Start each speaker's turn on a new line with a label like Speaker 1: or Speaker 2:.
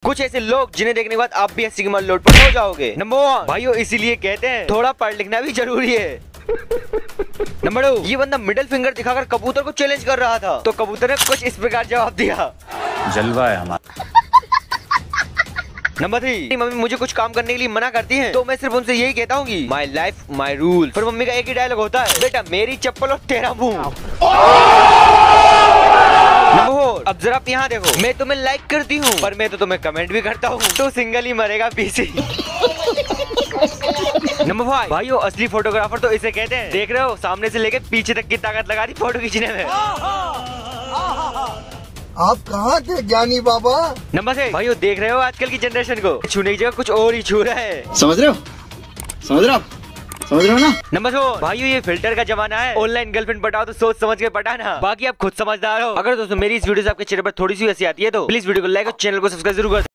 Speaker 1: कुछ ऐसे लोग जिन्हें देखने के बाद आप भी हंसी के मारे लोटपोट हो जाओगे। नंबर 1 भाइयों, इसीलिए कहते हैं थोड़ा पढ़ लिखना भी जरूरी है। नंबर 2, ये बंदा मिडिल फिंगर दिखाकर कबूतर को चैलेंज कर रहा था, तो कबूतर ने कुछ इस प्रकार जवाब दिया,
Speaker 2: जलवा है हमारा।
Speaker 1: नंबर 3, मम्मी मुझे कुछ काम करने के लिए मना करती हैं, तो मैं सिर्फ उनसे यही कहता हूँ कि माई लाइफ माई रूल। फिर मम्मी का एक ही डायलॉग होता है, बेटा मेरी चप्पल और तेरा मुंह। नंबर 4, अब जरा आप यहाँ देखो, मैं तुम्हें लाइक करती हूँ पर मैं तो तुम्हें कमेंट भी करता हूँ, तो सिंगल ही मरेगा पीसी। नंबर 5, भाइयों असली फोटोग्राफर तो इसे कहते हैं। देख रहे हो, सामने से लेके पीछे तक की ताकत लगा दी फोटो खींचने में।
Speaker 3: आप कहाँ थे ज्ञानी बाबा?
Speaker 1: नंबर 6, भाइयों देख रहे हो आजकल की जनरेशन को, छूने की जगह कुछ और ही छू रहा है।
Speaker 2: समझ रहे हो ना।
Speaker 1: नंबर 4, भाइयों ये फिल्टर का जमाना है, ऑनलाइन गर्लफ्रेंड पटाओ तो सोच समझ के पटाना, बाकी आप खुद समझदार हो। अगर दोस्तों मेरी इस वीडियो से आपके चेहरे पर थोड़ी सी हंसी आती है तो प्लीज वीडियो को लाइक और चैनल को सब्सक्राइब जरूर कर।